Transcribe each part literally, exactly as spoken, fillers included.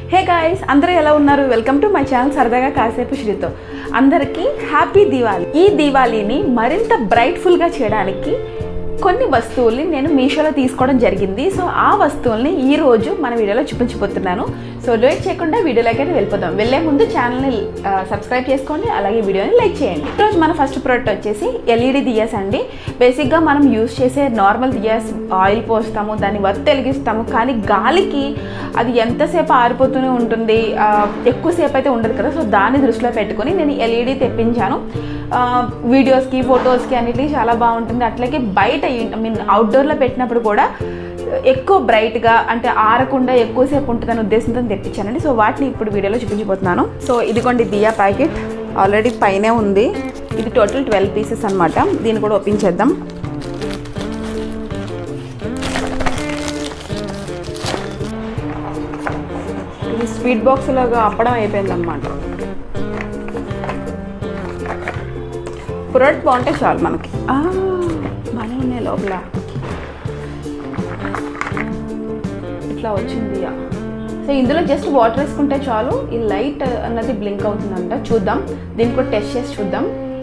Hey guys, అందరూ ఎలా ఉన్నారు? వెల్కమ్ టు మై ఛానల్ సరదాగా కాసేపు శ్రీతో. అందరికీ హ్యాపీ దివాళీ. ఈ దివాళీని మరింత బ్రైట్ఫుల్ గా చేయడానికి కొన్ని వస్తువుల్ని నేను మీషోలో తీసుకోవడం జరిగింది. సో ఆ వస్తువుల్ని ఈ రోజు మన వీడియోలో చూపించబోతున్నాను. సో లేట్ చేయకుండా వీడియోలోకి అయితే వెళ్ళిపోదాం. వెళ్ళే ముందు ఛానల్ని సబ్స్క్రైబ్ చేసుకోండి, అలాగే వీడియోని లైక్ చేయండి. ఈరోజు మన ఫస్ట్ ప్రోడక్ట్ వచ్చేసి ఎల్ఈడి దియాస్ అండి. బేసిక్గా మనం యూజ్ చేసే నార్మల్ దియాస్ ఆయిల్ పోస్తాము, దాన్ని వత్తి వెలిగిస్తాము, కానీ గాలికి అది ఎంతసేపు ఆరిపోతూనే ఉంటుంది, ఎక్కువసేపు అయితే ఉండదు కదా. సో దాన్ని దృష్టిలో పెట్టుకొని నేను ఎల్ఈడి తెప్పించాను. వీడియోస్కి ఫొటోస్కి అన్నిటికీ చాలా బాగుంటుంది. అట్లాగే బయట ఐ మీన్ అవుట్డోర్లో పెట్టినప్పుడు కూడా ఎక్కువ బ్రైట్గా అంటే ఆరకుండా ఎక్కువసేపు ఉంటుందని ఉద్దేశంతో తెప్పించానండి. సో వాటిని ఇప్పుడు వీడియోలో చూపించబోతున్నాను. సో ఇదిగోండి దియా ప్యాకెట్, ఆల్రెడీ పైనే ఉంది. ఇది టోటల్ ట్వెల్వ్ పీసెస్ అనమాట. దీన్ని కూడా ఓపెన్ చేద్దాం. ఇది స్వీట్ బాక్స్ లాగా అప్పడం అయిపోయింది అనమాట. ప్రోడక్ట్ బాగుంటే చాలు మనకి. బాగానే ఉన్నాయి లోపల. ఇట్లా వచ్చింది. సో ఇందులో జస్ట్ వాటర్ వేసుకుంటే చాలు, ఈ లైట్ అన్నది బ్లింక్ అవుతుందంట. చూద్దాం, దీన్ని కూడా టెస్ట్ చేసి చూద్దాం.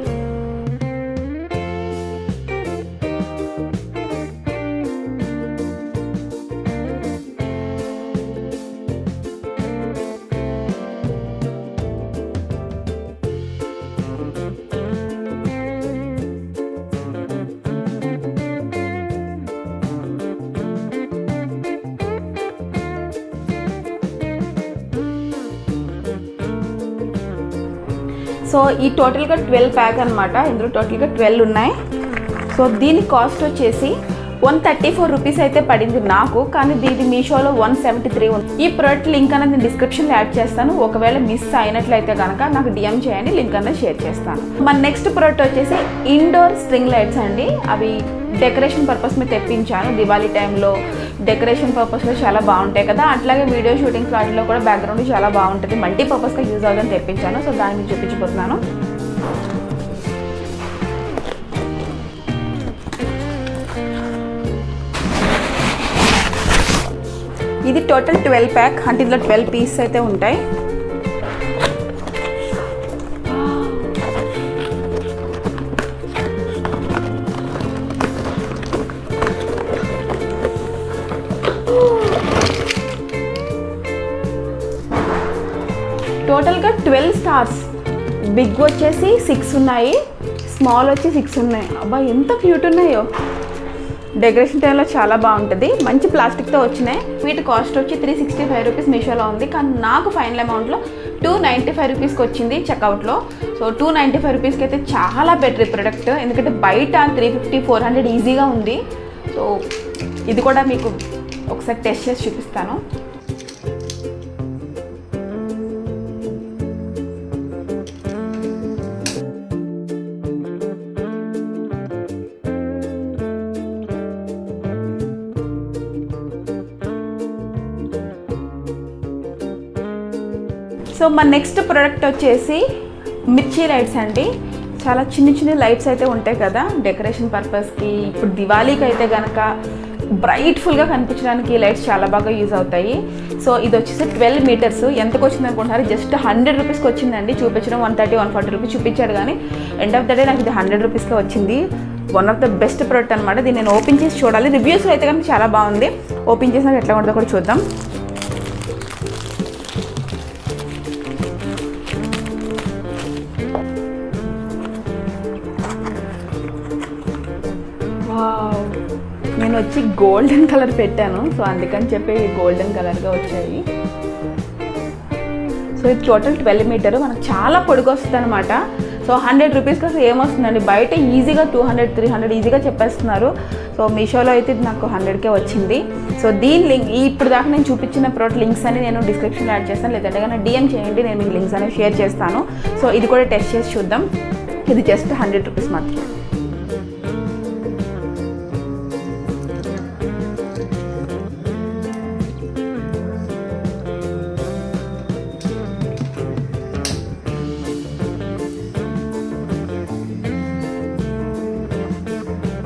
సో ఈ టోటల్గా ట్వెల్వ్ ప్యాక్ అనమాట. ఇందులో టోటల్గా ట్వెల్వ్ ఉన్నాయి. సో దీని కాస్ట్ వచ్చేసి వన్ థర్టీ ఫోర్ రూపీస్ అయితే పడింది నాకు, కానీ దీని మీషోలో వన్ సెవెంటీ త్రీ ఉంది. ఈ ప్రోడక్ట్ లింక్ అనేది నేను డిస్క్రిప్షన్లో యాడ్ చేస్తాను. ఒకవేళ మిస్ అయినట్లయితే కనుక నాకు డిఎం చేయండి, లింక్ అనేది షేర్ చేస్తాను. మన నెక్స్ట్ ప్రోడక్ట్ వచ్చేసి ఇండోర్ స్ట్రింగ్ లైట్స్ అండి. అవి డెకరేషన్ పర్పస్ మీద తెప్పించాను. దివాళీ టైంలో డెకరేషన్ పర్పస్లో చాలా బాగుంటాయి కదా, అట్లాగే వీడియో షూటింగ్ వాటిలో కూడా బ్యాక్గ్రౌండ్ చాలా బాగుంటుంది, మల్టీపర్పస్గా యూజ్ అవుతుందని తెప్పించాను. సో దాన్ని మీకు చూపించబోతున్నాను. ఇది టోటల్ ట్వెల్వ్ ప్యాక్ అంటే ఇందులో ట్వెల్వ్ పీసెస్ అయితే ఉంటాయి. టోటల్గా ట్వెల్వ్ స్టార్స్. బిగ్ వచ్చేసి సిక్స్ ఉన్నాయి, స్మాల్ వచ్చి సిక్స్ ఉన్నాయి. అబ్బా ఎంత క్యూట్ ఉన్నాయో. డెకరేషన్ టైంలో చాలా బాగుంటుంది. మంచి ప్లాస్టిక్తో వచ్చినాయి. వీటి కాస్ట్ వచ్చి త్రీ సిక్స్టీ ఫైవ్ రూపీస్ మీషోలో ఉంది, కానీ నాకు ఫైనల్ అమౌంట్లో టూ నైంటీ ఫైవ్ రూపీస్కి వచ్చింది చెక్అవుట్లో. సో టూ నైంటీ ఫైవ్ రూపీస్కి అయితే చాలా బెటర్ ప్రొడక్ట్, ఎందుకంటే బయట త్రీ ఫిఫ్టీ ఫోర్ హండ్రెడ్ ఈజీగా ఉంది. సో ఇది కూడా మీకు ఒకసారి టెస్ట్ చేసి చూపిస్తాను. సో మన నెక్స్ట్ ప్రోడక్ట్ వచ్చేసి మిర్చి లైట్స్ అండి. చాలా చిన్న చిన్న లైట్స్ అయితే ఉంటాయి కదా డెకరేషన్ పర్పస్కి. ఇప్పుడు దివాళీకి అయితే కనుక బ్రైట్ఫుల్గా కనిపించడానికి ఈ లైట్స్ చాలా బాగా యూజ్ అవుతాయి. సో ఇది వచ్చేసి ట్వెల్వ్ మీటర్స్. ఎంతకు వచ్చింది అనుకుంటున్నారు? జస్ట్ హండ్రెడ్ రూపీస్కి వచ్చిందండి. చూపించడం one thirty one forty rupees చూపించాడు, కానీ ఎండ్ ఆఫ్ ద డే నాకు ఇది హండ్రెడ్ రూపీస్కే వచ్చింది. One of the best product అనమాట. దీన్ని నేను ఓపెన్ చేసి చూడాలి. రివ్యూస్లో అయితే కనుక చాలా బాగుంది. ఓపెన్ చేసినాక ఎట్లా ఉంటుందో కూడా చూద్దాం. నేను వచ్చి గోల్డెన్ కలర్ పెట్టాను, సో అందుకని చెప్పి గోల్డెన్ కలర్గా వచ్చాయి. సో ఇది టోటల్ ట్వెల్వ్ మీటర్, మనకు చాలా పొడుగు వస్తుంది అనమాట. సో హండ్రెడ్ రూపీస్కి అసలు ఏమొస్తుందండి, బయట ఈజీగా టూ హండ్రెడ్ త్రీ హండ్రెడ్ ఈజీగా చెప్పేస్తున్నారు. సో మీషోలో అయితే ఇది నాకు హండ్రెడ్కే వచ్చింది. సో దీని లింక్ ఇప్పుడు దాకా నేను చూపించిన ప్రోడక్ట్ లింక్స్ అని నేను డిస్క్రిప్షన్లో యాడ్ చేస్తాను, లేదంటే కానీ డిఎం చేయండి, నేను మీకు లింక్స్ అనేవి షేర్ చేస్తాను. సో ఇది కూడా టెస్ట్ చేసి చూద్దాం. ఇది జస్ట్ హండ్రెడ్ రూపీస్ మాత్రం.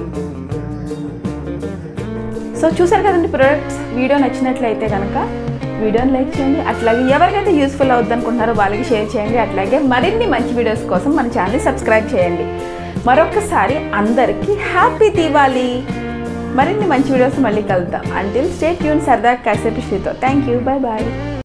సో చూసారు కదండి ప్రొడక్ట్స్. వీడియో నచ్చినట్లయితే కనుక వీడియోని లైక్ చేయండి. అట్లాగే ఎవరికైతే యూస్ఫుల్ అవుద్ది అనుకుంటున్నారో వాళ్ళకి షేర్ చేయండి. అట్లాగే మరిన్ని మంచి వీడియోస్ కోసం మన ఛానల్ని సబ్స్క్రైబ్ చేయండి. మరొకసారి అందరికీ హ్యాపీ దీవాలి. మరిన్ని మంచి వీడియోస్ మళ్ళీ కలుద్దాం. అంటిల్ స్టే ట్యూన్ సరదాగా కాసేపు శ్రీతో. Thank you. Bye bye.